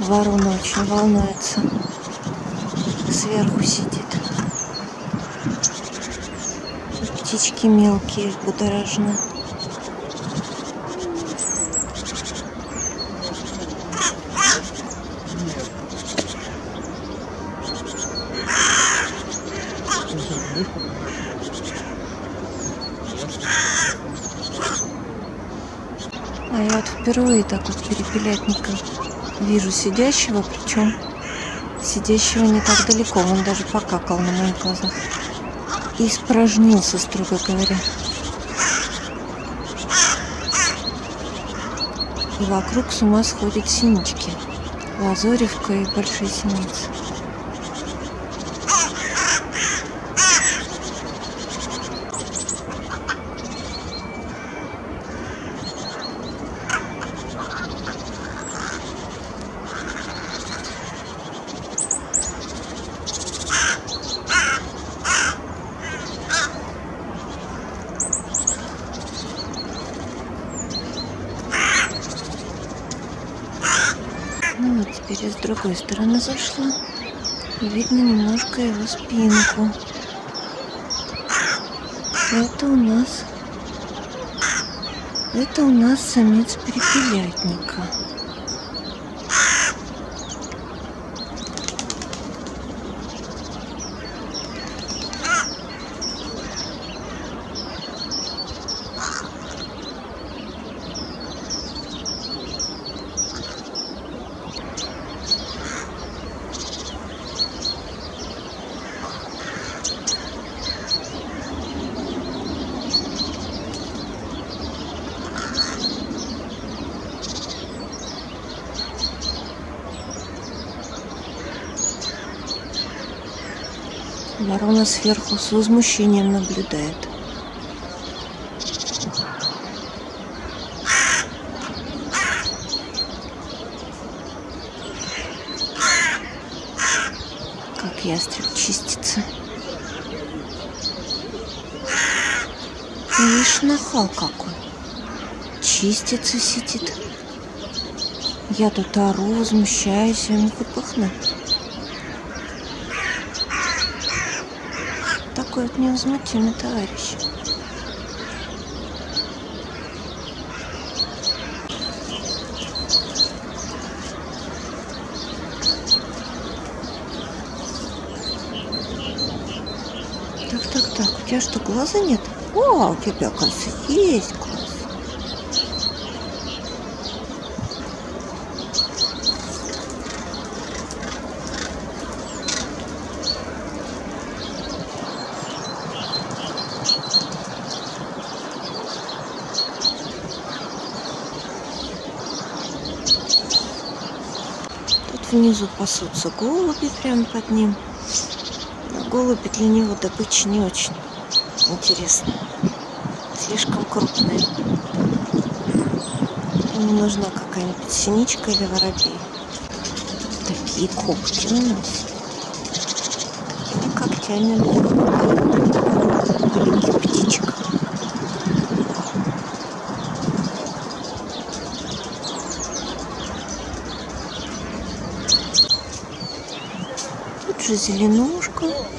Ворона очень волнуется. Сверху сидит. Птички мелкие будоражены. А я вот впервые так вот перепелятника вижу сидящего, причем сидящего не так далеко, он даже покакал на моих глазах и испражнился, строго говоря. И вокруг с ума сходят синички, лазоревка и большие синицы. Ну вот теперь я с другой стороны зашла. И видно немножко его спинку. Это у нас самец перепелятника. Ворона сверху с возмущением наблюдает. Как ястреб чистится. Видишь, нахал какой. Чистится, сидит. Я тут ору, возмущаюсь, ему хоть пыхну. Такой вот невозмутимый товарищ. Так, у тебя что, глаза нет? О, у тебя, оказывается, есть глаз. Внизу пасутся голуби прямо под ним. Но голуби для него добыча не очень интересна. Слишком крупная. Ему нужна какая-нибудь синичка или воробей. Такие когти у нас. Такими когтями маленьких птичек. Тут же зеленушка.